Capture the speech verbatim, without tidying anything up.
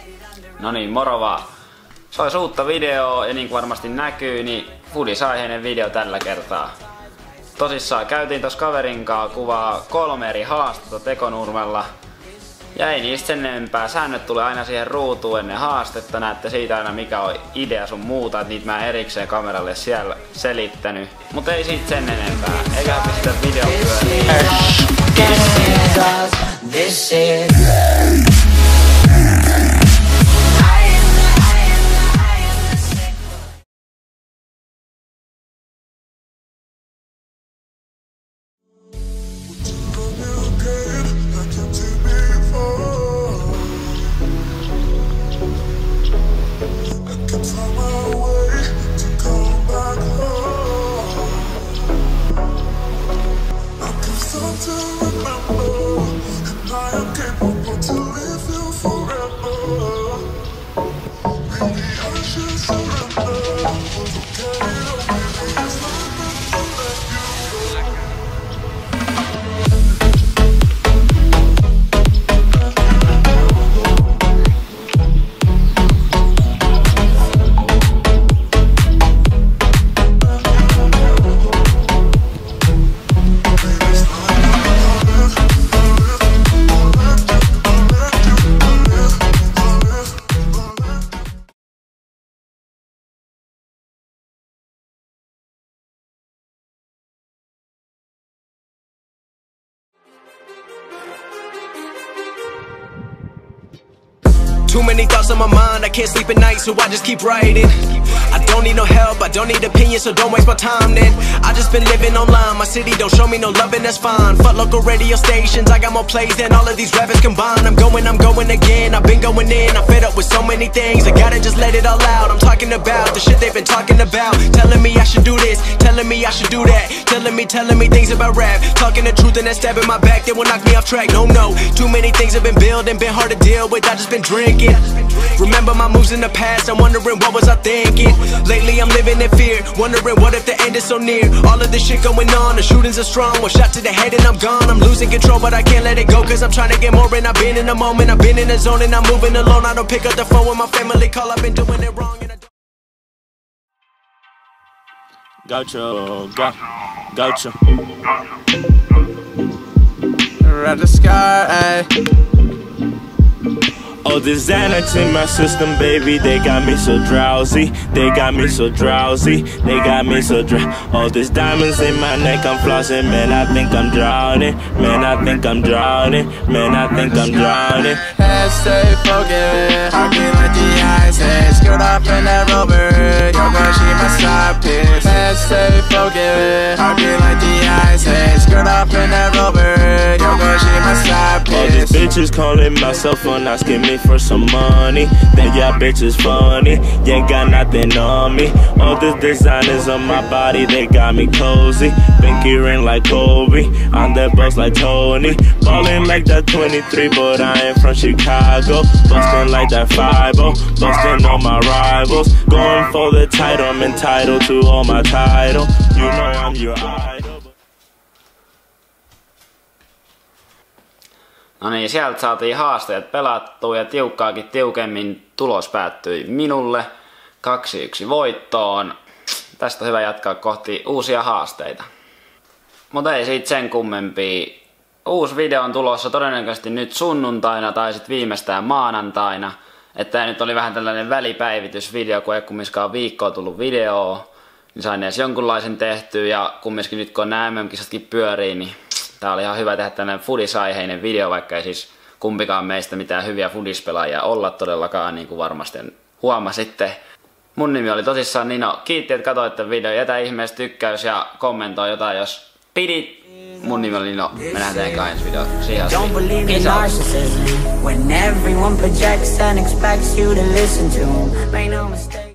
No niin, moro vaan. Se olisi uutta videoa ja niin kuin varmasti näkyy, niin Foodies-aiheinen video tällä kertaa. Tosissaan käytiin tossa kaverin kanssa kuvaa kolme eri haastetta Tekonurmella. Ja ei niistä sen enempää. Säännöt tulee aina siihen ruutuun ennen haastetta. Näette siitä aina mikä on idea sun muuta. Et niitä mä erikseen kameralle siellä selittänyt. Mut ei siitä sen enempää. Eikä pistä video pyöriin. Too many thoughts on my mind, I can't sleep at night, so I just keep writing. I don't need no help, I don't need opinions, so don't waste my time then. I just been living online, my city don't show me no love and that's fine. Fuck local radio stations, I got more plays than all of these rappers combined. I'm going, I'm going again, I've been going in, I'm fed up with so many things. I gotta just let it all out, I'm talking about the shit they've been talking about. Telling me I should do this, telling me I should do that. Telling me, telling me things about rap. Talking the truth and that stab in my back, that will knock me off track. No, no, too many things have been building, been hard to deal with, I just been drinking. Remember my moves in the past, I'm wondering what was I thinking. Lately I'm living in fear, wondering what if the end is so near. All of this shit going on, the shootings are strong. One shot to the head and I'm gone. I'm losing control but I can't let it go, cause I'm trying to get more. And I've been in the moment, I've been in the zone, and I'm moving alone. I don't pick up the phone when my family call, I've been doing it wrong and I don't... Gotcha, got, gotcha. Red the sky, ayy. All this Xanax in my system, baby, they got me so drowsy. They got me so drowsy. They got me so dry. All these diamonds in my neck, I'm flossing. Man, I think I'm drowning. Man, I think I'm drowning. Man, I think I'm drowning. Head stay focused, heartbeat like the ice. Skirt up in that rover, yo girl, she my side piece. Head stay focused, heartbeat like the ice. Skirt up in that rover, yo girl, she my side piece. All these bitches calling my cell phone, asking me for some money. Then y'all bitches funny, you ain't got nothing on me. All the designers on my body, they got me cozy. Pinky ring like Kobe, on the bus like Tony. Ballin' like that twenty-three, but I ain't from Chicago. Bustin' like that five oh, bustin' on my rivals. Going for the title, I'm entitled to all my title. You know I'm your idol. No niin, sieltä saatiin haasteet pelattua ja tiukkaakin tiukemmin tulos päättyi minulle kaksi yksi voittoon. Tästä on hyvä jatkaa kohti uusia haasteita. Mutta ei siitä sen kummempia. Uusi video on tulossa todennäköisesti nyt sunnuntaina tai sitten viimeistään maanantaina. Että nyt oli vähän tällainen välipäivitysvideo, kun ei kumminkaan viikkoa tullut videoa. Niin sain edes jonkunlaisen tehtyä ja kumminkin nyt kun nämä M M-kisatkin pyörii, niin tää oli ihan hyvä tehdä tällainen Foodies-aiheinen video, vaikka ei siis kumpikaan meistä mitään hyviä Foodies-pelaajia olla todellakaan, niin kuin varmasti huomasitte. Mun nimi oli tosissaan Nino. Kiitti, että katsoitte video. Jätä ihmeessä tykkäys ja kommentoi jotain, jos pidit. Mun nimi oli Nino. Me nähdään eka ensi video. Siihen asti.